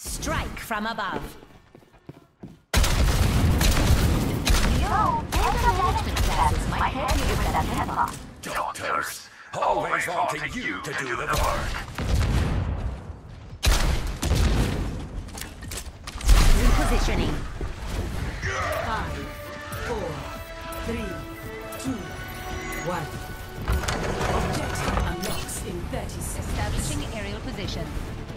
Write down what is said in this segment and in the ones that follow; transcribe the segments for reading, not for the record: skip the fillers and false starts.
Strike from above. Management classes might help you with that headlock. Doctors, always wanting you to do the work. Repositioning. 5, 4, 3, 2, 1. Objective unlocks in 30 seconds. Establishing aerial position.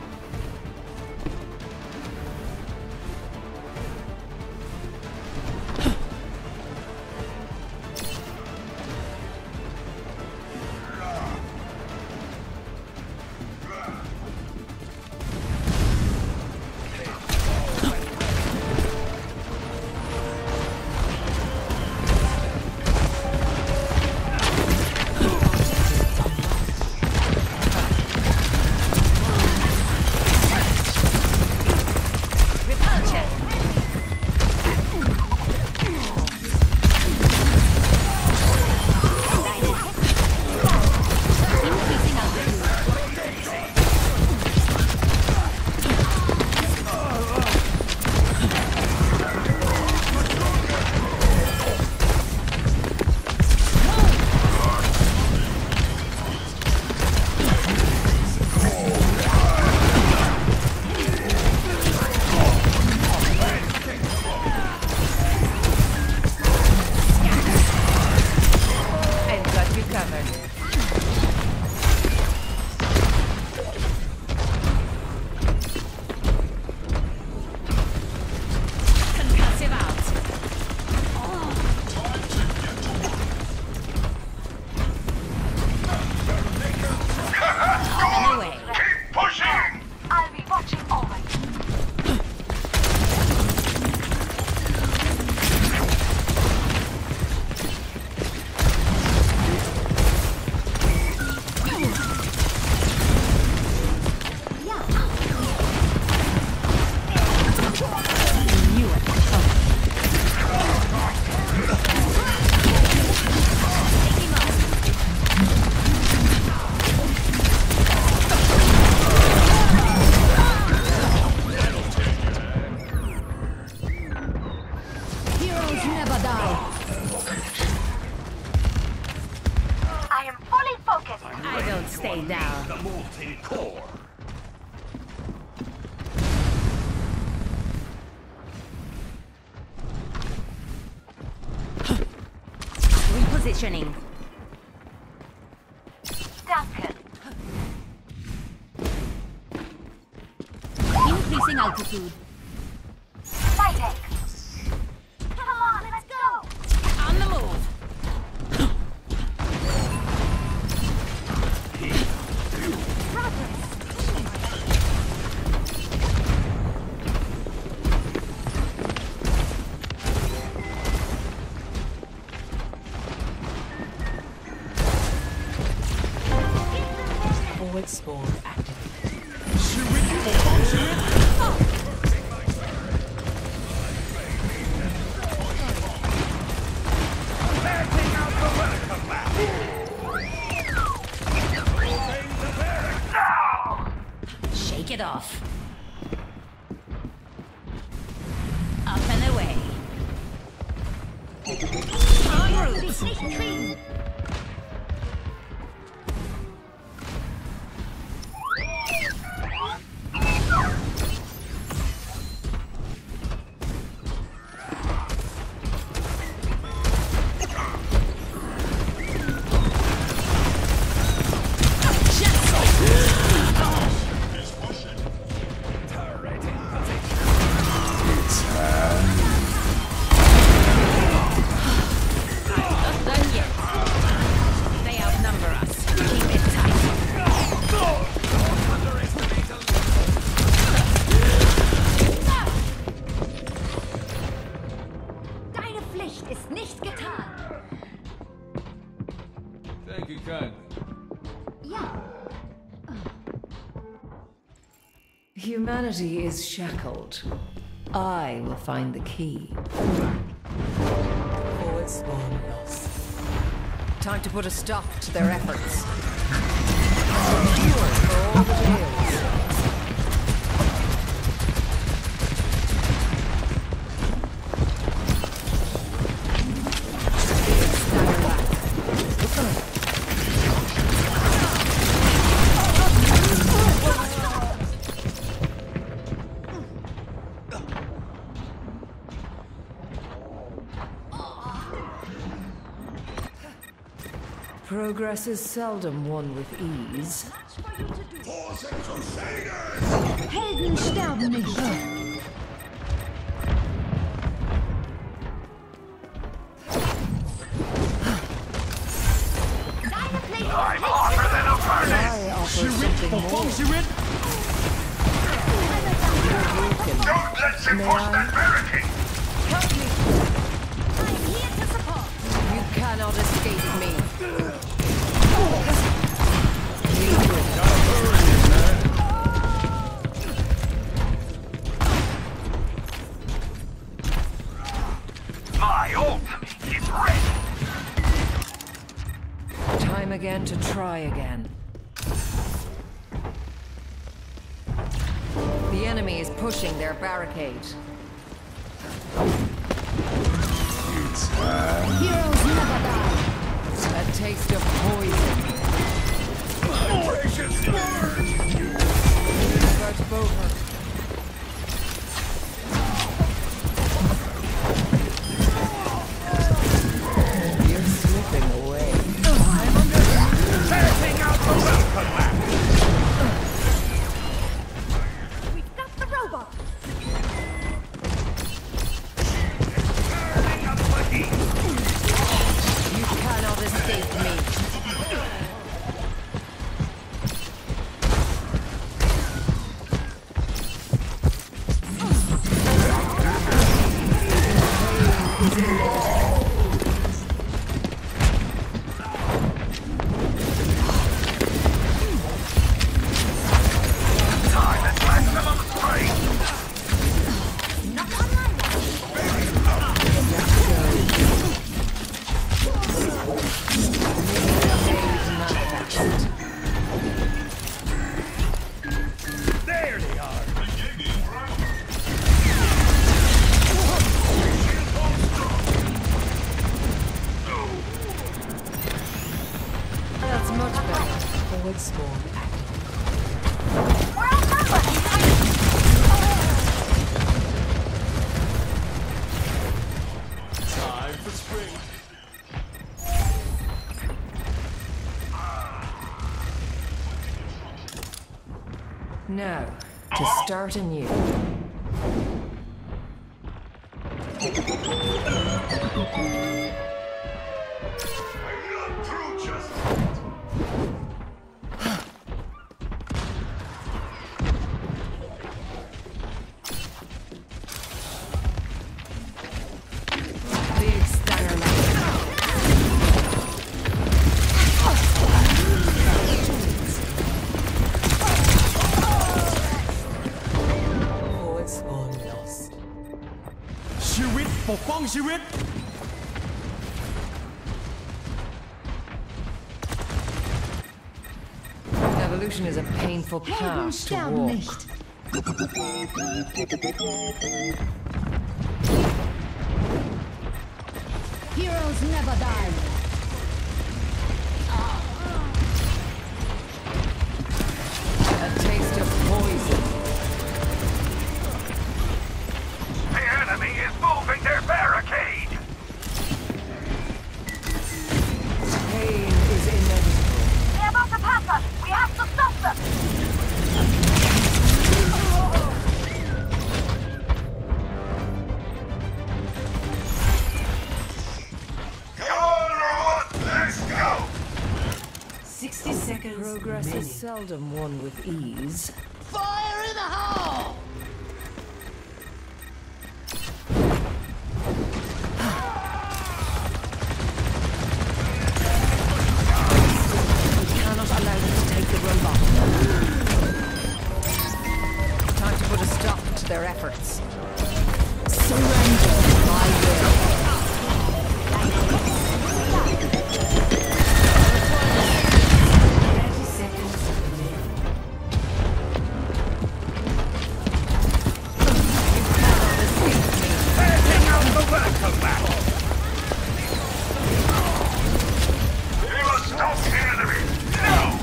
Stay down. The molten core. Repositioning. Duncan. Increasing altitude. Fighting. Come on, let's go. On the move. Forward spawn activated. Shake it off. Up and away. En route. Thank you kindly. Yeah. Humanity is shackled. I will find the key. Forward spawn lost. Time to put a stop to their efforts. For all the tales. Progress is seldom won with ease. Helden sterben nicht. I'm hotter than a furnace! I offer something more. Don't let's enforce that barricade! Help me! I'm here to support. You cannot escape me. My ultimate is ready! Time again to try again. The enemy is pushing their barricade. Heroes never die. A taste of poison. But over. You're slipping away. Setting out the welcome mat! We've got the robot. Turning up the heat! You cannot escape me. Time at maximum strength! Not on my watch. There they are! That's much better. Forward spawn. We're outnumbered. Time for spring! Now, to start anew. I'm not through just Big Starlight. Forward spawn lost. ชีวิตปกป้องชีวิต Evolution is a painful Helden path to sterben walk. nicht. Heroes never die. A taste of poison. the enemy is moving their barricade! Pain is inevitable. They're about to pass us. We have to stop them. Come on, robot! Let's go! 60 seconds. Progress is seldom won with ease. Fire in the hole! We cannot allow them to take the robot. Time to put a stop to their efforts. Surrender my will. 30 seconds remaining. You cannot escape me. Setting out the welcome mat! We must stop the enemy! No!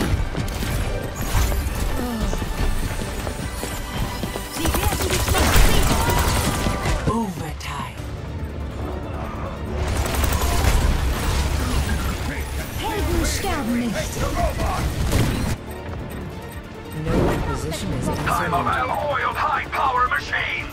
Sie werden dich nicht position is Time of absolute. well-oiled high-power machines!